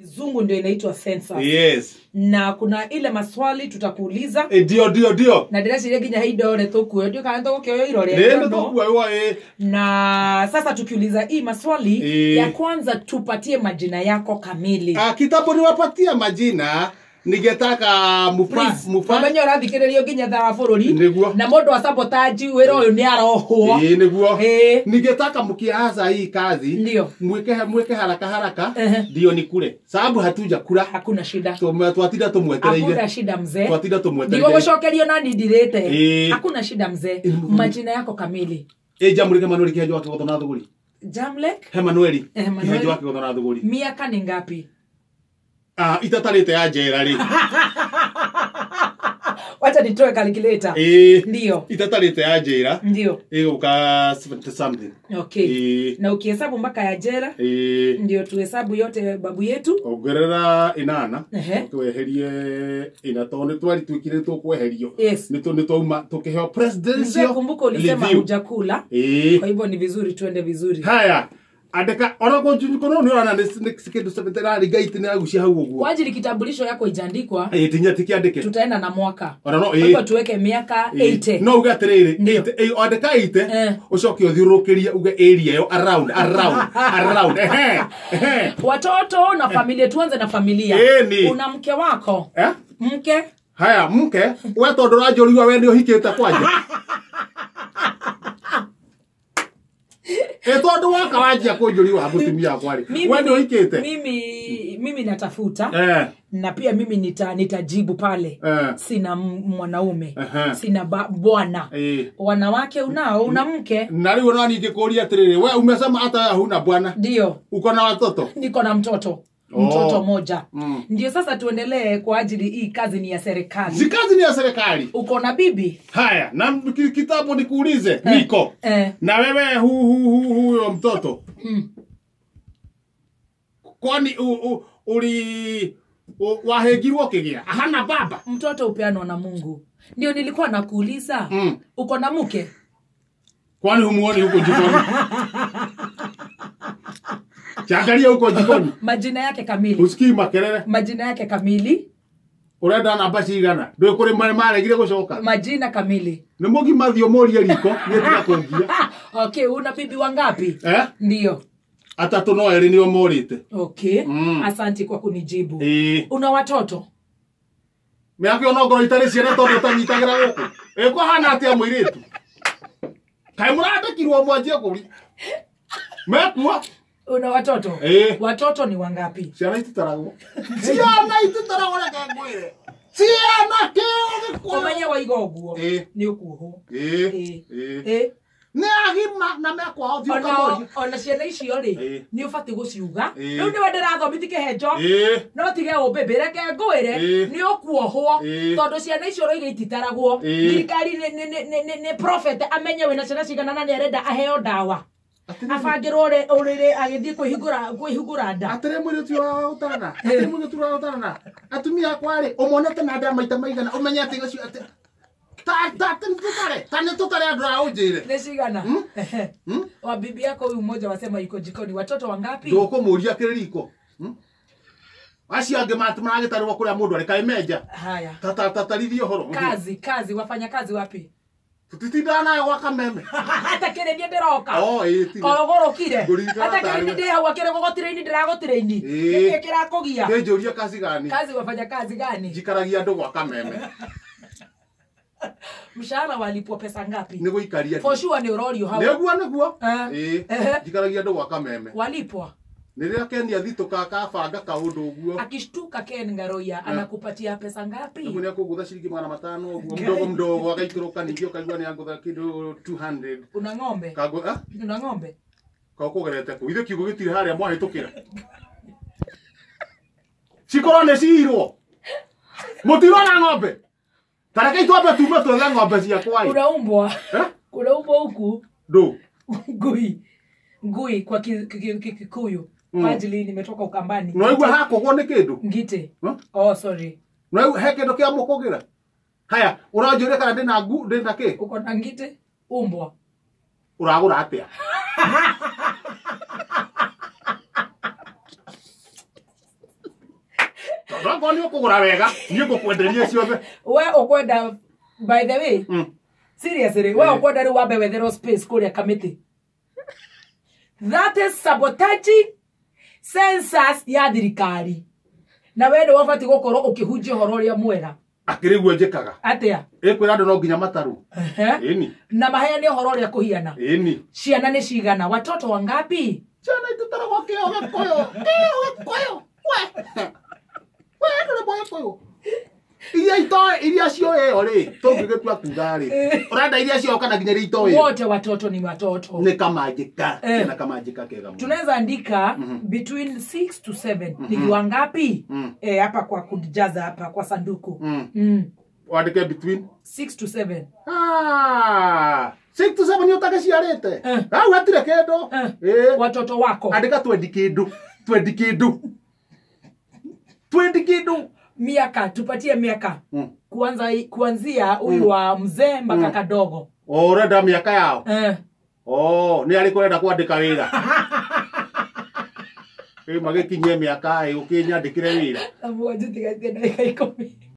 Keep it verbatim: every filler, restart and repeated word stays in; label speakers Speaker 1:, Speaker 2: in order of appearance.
Speaker 1: Zungu ndio inaitwa census.
Speaker 2: Yes.
Speaker 1: Na kuna ile maswali tutakuuliza.
Speaker 2: Eh, dio dio dio.
Speaker 1: Na ndira ciria nginya hindore tukuo ndio kana to kioyo irore.
Speaker 2: Ndio tukuo eh.
Speaker 1: Na sasa tukiuliza hii maswali
Speaker 2: e.
Speaker 1: ya kwanza tupatie majina yako kamili.
Speaker 2: Ah, kitabu niwapatia majina. Nigetaka mupa
Speaker 1: mupa banyo rathikiririo nginya tha wa bururi na mundu wa sabotage wira uyu ni arohwo
Speaker 2: eh niguo nigetaka mkianza hii kazi
Speaker 1: ndio
Speaker 2: mweke mweke haraka haraka ndio uh -huh. nikule sababu hatuja kula
Speaker 1: hakuna shida
Speaker 2: twatida tumwetereire
Speaker 1: hakuna shida mzee
Speaker 2: twatida tumwetereire
Speaker 1: ndio gushokerio nani ndirete
Speaker 2: e.
Speaker 1: hakuna shida mzee majina yako kamili
Speaker 2: eh Jamlek Manuel kihejo wake gotona thuguri
Speaker 1: Jamlek
Speaker 2: Manuel kihejo wake gotona thuguri
Speaker 1: miaka ni ngapi?
Speaker 2: Ah, itatarite ya jera ri.
Speaker 1: Wacha nitoe calculator.
Speaker 2: Eh.
Speaker 1: Ndio.
Speaker 2: Itatarite ya jera.
Speaker 1: Ndio.
Speaker 2: Iguka seventy something.
Speaker 1: Okay.
Speaker 2: E.
Speaker 1: Na ukihesabu mpaka ya jera.
Speaker 2: Eh.
Speaker 1: Ndio tuhesabu yote babu yetu.
Speaker 2: Ongerera inana.
Speaker 1: Ehe.
Speaker 2: Tweherie ina tone twari twikire tukweherio.
Speaker 1: Yes.
Speaker 2: Nito nitoma tukiheo presidential.
Speaker 1: Kumbuka ulisema hujakula.
Speaker 2: Eh.
Speaker 1: Kwa hivyo ni vizuri tuende vizuri.
Speaker 2: Haya. Andika orako junikono ni ona nisikidu seventy gate ni agushia hau uguo.
Speaker 1: Kwa ajili kitambulisho yako ijaandikwa.
Speaker 2: Eh tinya tikiandike.
Speaker 1: Tutaenda na mwaka.
Speaker 2: Ona no
Speaker 1: eh. Kwa hivyo tuweke miaka eighty.
Speaker 2: No uga atiriri. Eh andika eighty. Ucoke uthiurukiria uga area yo around around around. Eh eh.
Speaker 1: Watoto na familia tuanze na familia. Una mke wako?
Speaker 2: Eh?
Speaker 1: Mke?
Speaker 2: Haya mke, wewe tondu rajoriwa wewe ndio hikite kwaje? Eh tondu waka wajia kujuriwa mutumia kwali. Wewe ndio hikite.
Speaker 1: Mimi mimi natafuta.
Speaker 2: Eh.
Speaker 1: Na pia mimi nita nitajibu pale.
Speaker 2: Eh.
Speaker 1: Sina mwanaume.
Speaker 2: Uh -huh.
Speaker 1: Sina bwana.
Speaker 2: Eh.
Speaker 1: Wanawake unao, una mke?
Speaker 2: Na leo nani nikikuulia tiriri. Wewe umesema hata huna bwana?
Speaker 1: Ndio.
Speaker 2: Uko na watoto?
Speaker 1: Niko na mtoto. Mtoto oh. moja.
Speaker 2: Mm.
Speaker 1: Ndio sasa tuendelee kwa ajili hii kazi ni ya serikali.
Speaker 2: Si kazi ni ya serikali.
Speaker 1: Uko na bibi?
Speaker 2: Haya, na kitabu nikuulize, eh. Niko.
Speaker 1: Eh.
Speaker 2: Na wewe hu hu hu huyo mtoto. Mm. Kwani uli wahegirwo kigia? Hana baba.
Speaker 1: Mtoto upeanwa na Mungu. Ndio nilikuwa nakuuliza. Mm. Uko na mke?
Speaker 2: Kwani humuoni huko jikoni? Changalia huko jikoni.
Speaker 1: Majina yake kamili.
Speaker 2: Usikii makelele.
Speaker 1: Majina yake kamili.
Speaker 2: Urenda namba cigana? Ndio kuri mare mare gire gucoka.
Speaker 1: Majina kamili.
Speaker 2: Ni mugi mathio moria riko, ni tiga kungia.
Speaker 1: Okay, una bibi wangapi?
Speaker 2: Eh?
Speaker 1: Ndio.
Speaker 2: Atatu no eri nio morite.
Speaker 1: Okay. Mm. Asante kwa kunijibu.
Speaker 2: E.
Speaker 1: Una watoto?
Speaker 2: Miaka ono ngoro itare ciana tondu tanyitagira guku. Eko hana atia mwiritu. Kai murada kirwo mwanjie kuri. Mekua.
Speaker 1: Una watoto?
Speaker 2: E.
Speaker 1: Watoto ni wangapi?
Speaker 2: Ciana ititaragwo. Ciana ititaragwo na kangwire. Ciana kio gikuo.
Speaker 1: Omenya wa igoguo.
Speaker 2: E.
Speaker 1: Ni ukuho.
Speaker 2: E. E.
Speaker 1: E.
Speaker 2: Ne agima na mekwa othio
Speaker 1: kamori. Ona ciana icio ri ni ubati guciuga. Riu ni wende rathomithike hejo. No tige ubebere ke ngwire ni ukuohwo tondu ciana icio roiga ititaragwo. Thirikari ni ni ni prophet amenye wina ciana cigana na ni arenda aheo dawa. Afagirwo ri urire agithie kwihingura kwihingura nda.
Speaker 2: Atire mwiri ti wa utana. Atire mwiri ti wa utana. Atumia kwari umonete na nda maita maigana umenye ati gacio ati ta ta tutare tane tutare andra ujire
Speaker 1: nishigana hmm? Wa bibi yako huyu mmoja wasema yuko jikoni. Watoto wangapi?
Speaker 2: Ndoko muria kiriko hmm? Aci ange matumage tarwa kuria mundu ari kaimeja.
Speaker 1: Haya
Speaker 2: tata tatarithio horo
Speaker 1: kazi kazi wafanya kazi wapi?
Speaker 2: Tutitindana nayo wakameme.
Speaker 1: Hata kile ndiye nderoka.
Speaker 2: Oh eh ti.
Speaker 1: Kogoro kire. Hata kile ndiye hawa kire gogotire-ini ndiragotire-ini. Kike kirakogia.
Speaker 2: Kejoria kazi gani?
Speaker 1: Kazi wafanya kazi gani?
Speaker 2: Jikaragia ndo wakameme.
Speaker 1: Mshahara walipwa pesa ngapi?
Speaker 2: Nego ikaria.
Speaker 1: For sure ni urorio hawa.
Speaker 2: Neguo neguo. Eh. Jikaragia ndo wakameme.
Speaker 1: Walipwa.
Speaker 2: Niria Ken athito kaka banga kaundu uguo.
Speaker 1: Akishtuka Ken Ngaroya anakupatia pesa ngapi?
Speaker 2: Ngo ni akugutha shilingi magana matano uguo mdogo mdogo akaikoroka ningio kaigwa ni angutha kido two hundred.
Speaker 1: Una ng'ombe?
Speaker 2: Kago ah?
Speaker 1: Una ng'ombe?
Speaker 2: Ka kugerete ku ithe kiugo gitire haria mwahitukira. Cikorone ciirwo. Mutirona ng'ombe. Taraka itwambe tume twethe ng'ombe cia kwai.
Speaker 1: Unaumbwa.
Speaker 2: Eh?
Speaker 1: Unaumbwa huku?
Speaker 2: Ndo.
Speaker 1: Ngui. Ngui kwa Kikuyu. Majili nimetoka Ukambani.
Speaker 2: Noigwa hako gwo ni kindu.
Speaker 1: Ngite. Huh? Oh sorry.
Speaker 2: Noigwa he kindu kia mukugira. Haya, uranjuria kana ndina ngu ndina ki?
Speaker 1: Uko na ngite? Umbwa.
Speaker 2: Uragura atia? Ongo ni ukugura wega, ni ngukwenderia ciothe.
Speaker 1: We ukwenda by the way. Mm. Seriously, we ukwenda ri wambe wethero space kuria committee. That is sabotaging census ya thirikari. Na we ndo wafati gukorwo ukihunjia horo ria mwera.
Speaker 2: Akiriguo njikaga.
Speaker 1: Atia.
Speaker 2: Ekwira andu no nginya mataru. Eni.
Speaker 1: Na maheane horo ria kuhiana.
Speaker 2: Eni.
Speaker 1: Ciana ni cigana? Watoto wangapi?
Speaker 2: Ciana itutara kwa kio gakoyo. Kio gakoyo. We. We ndo boye koyo. Iria itoe, iria cio eo ri, tungigetua kuga ri. Urenda iria cio kana nginya ri itoe.
Speaker 1: Wote watoto ni watoto.
Speaker 2: Ni kama njika, eh. Na kama njika kega mu.
Speaker 1: Tunaweza andika mm -hmm. between six to seven. Mm -hmm. Ni wangapi? Mm. Eh hapa kwa kujaza hapa kwa sanduku. Mm. Mm.
Speaker 2: Waandike between
Speaker 1: six to seven.
Speaker 2: Ah! six to seven yotaka ciarete. Eh. Ah, watire kendo.
Speaker 1: Eh. Eh. Watoto wako.
Speaker 2: Andika twenty kindu. twenty kindu. twenty kindu.
Speaker 1: Miaka, tupatie miaka. Mm. Kuanza kuanzia huyu mm. wa mzee mpaka mm. kadogo.
Speaker 2: Oh, urenda miaka yao. Eh. Oh, ni alikwenda kuandika wira. Eh, magikinye miaka ai ukinyandikire wira.
Speaker 1: Abo njutigatie ndagika ikumi.